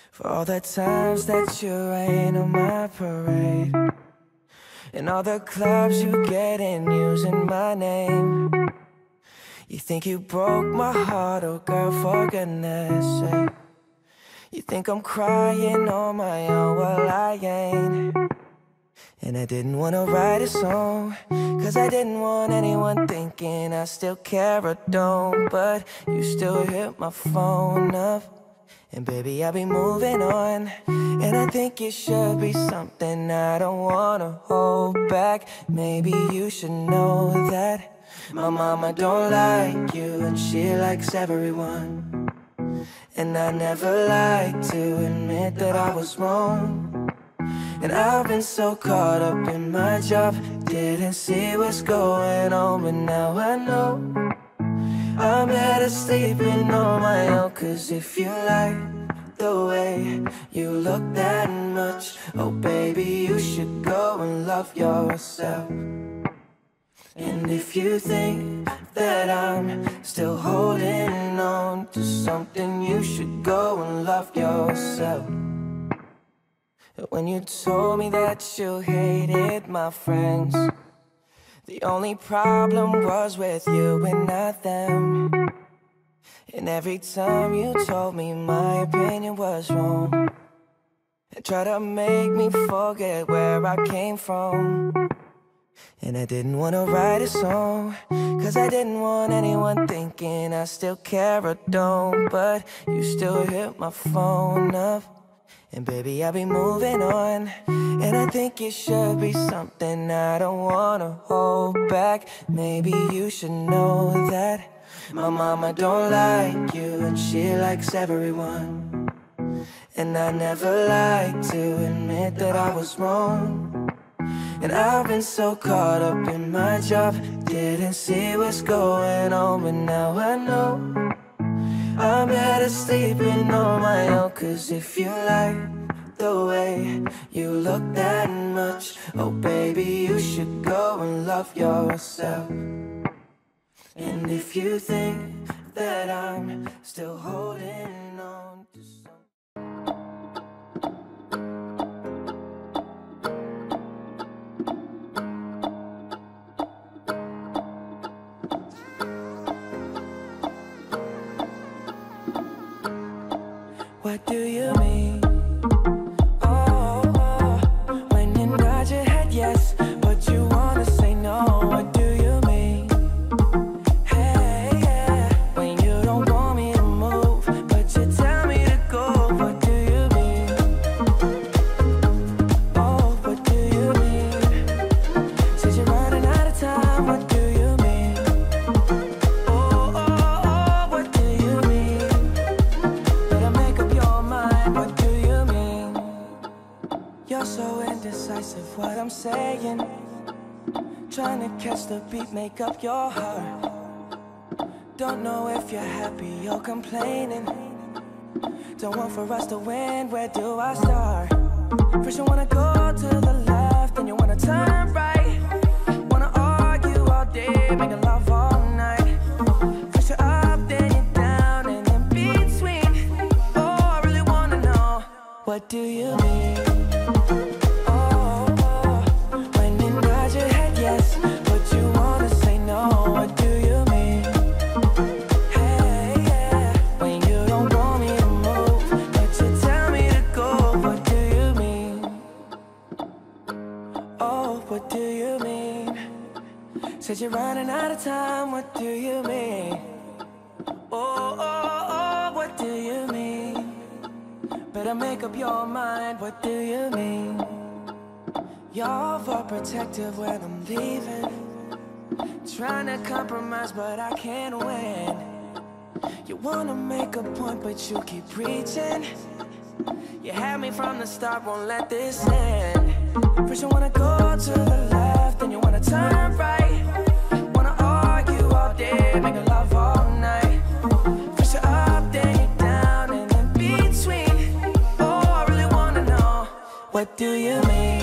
For all the times that you rain on my parade, and all the clubs you get in using my name. You think you broke my heart, oh girl, for goodness sake. You think I'm crying on my own, well I ain't. And I didn't wanna write a song, cause I didn't want anyone thinking I still care or don't. But you still hit my phone up, and baby I'll be moving on. And I think it should be something I don't wanna hold back. Maybe you should know that my mama don't like you, and she likes everyone. And I never like to admit that I was wrong. And I've been so caught up in my job, didn't see what's going on. But now I know I'm better sleeping on my own. Cause if you like the way you look that much, oh baby, you should go and love yourself. And if you think that I'm still holding on to something, you should go and love yourself. When you told me that you hated my friends, the only problem was with you and not them. And every time you told me my opinion was wrong, and tried to make me forget where I came from. And I didn't wanna write a song, cause I didn't want anyone thinking I still care or don't. But you still hit my phone up, and baby I'll be moving on. And I think it should be something I don't wanna hold back. Maybe you should know that my mama don't like you, and she likes everyone. And I never like to admit that I was wrong. And I've been so caught up in my job, didn't see what's going on. But now I know I'm better sleeping on my own. Cause if you like the way you look that much, oh baby, you should go and love yourself. And if you think that I'm still holding on to something, what do you mean? Oh, oh, when you nod your head yes, but you wanna say no. What do you mean? Hey, yeah, when you don't want me to move, but you tell me to go. What do you mean? Oh, what do you mean? Said you're running out of time. What do you mean? Oh, oh, oh, what do you mean? Better make up your mind. What do you mean? You're so indecisive, what I'm saying. Trying to catch the beat, make up your heart. Don't know if you're happy or complaining. Don't want for us to win, where do I start? First you wanna go to the left, then you wanna turn right. Wanna argue all day, making love all night. First you're up, then you're down, and in between. Oh, I really wanna know, what do you mean? Oh, oh, when you nod your head yes, but you wanna say no. What do you mean? Hey, yeah, when you don't want me to move, but you tell me to go. What do you mean? Oh, what do you mean? Said you're running out of time. What do you mean? Oh, oh, oh, what do you mean? Better make up your mind. What do you mean? You're overprotective when I'm leaving. Trying to compromise, but I can't win. You wanna make a point, but you keep preaching. You had me from the start, won't let this end. First you wanna go to the left, then you wanna turn right. Wanna argue all day, making love all night. First you're up, then you're down, and in between. Oh, I really wanna know, what do you mean?